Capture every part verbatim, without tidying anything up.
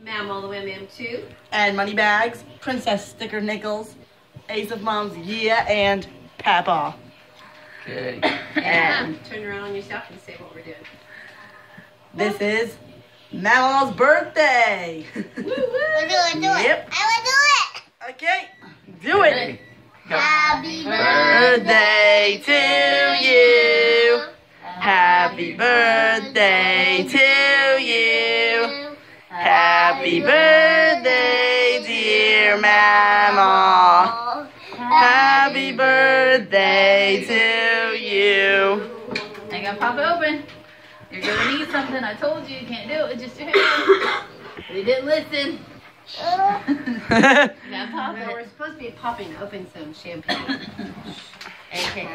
Mamaw the Wham two. And Moneybags, Princess Sticker Nickels, Ace of Moms, yeah, and Papa. Okay. And turn around on yourself and say what we're doing. This is Mamaw's birthday. We'll do it, do it. Yep. I will do it. Okay, do it. Happy Birthday to you. Happy birthday to you. Happy birthday, dear Mamaw. Happy birthday to you. I gotta pop it open. You're gonna need something. I told you you can't do it with just your hand. You didn't listen. You gotta pop No, we're it. supposed to be popping open some champagne. A K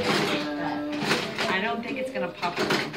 A. I don't think it's gonna pop open.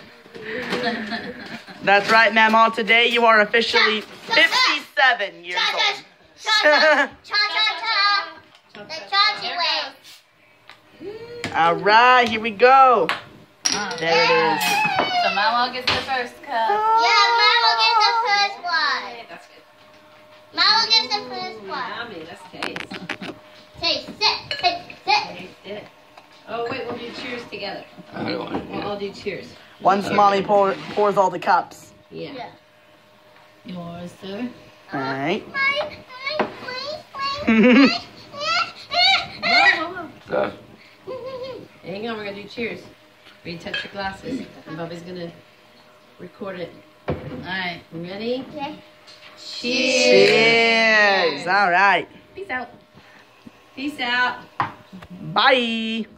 That's right, Mamaw. Today you are officially fifty-seven years old. Cha cha cha. The cha way. All right, here we go. Oh, There it is. So Mamaw gets the first cup. Yeah, Mama gets the first one. That's good. Mama gets the first one. Yummy, let's taste. Taste it. Taste it. Taste it. Oh, wait, we'll do cheers together. I don't want We'll it. all do cheers. Once Mommy pour, pours all the cups. Yeah. Yeah. Yours, sir. All right. Mine, mine, mine, mine. Whoa, whoa, So, whoa. Hang on, we're gonna do cheers. Ready, touch your glasses. And Bubba's gonna record it. Alright. Ready? Yeah. Cheers. Cheers. All right. Peace out. Peace out. Bye.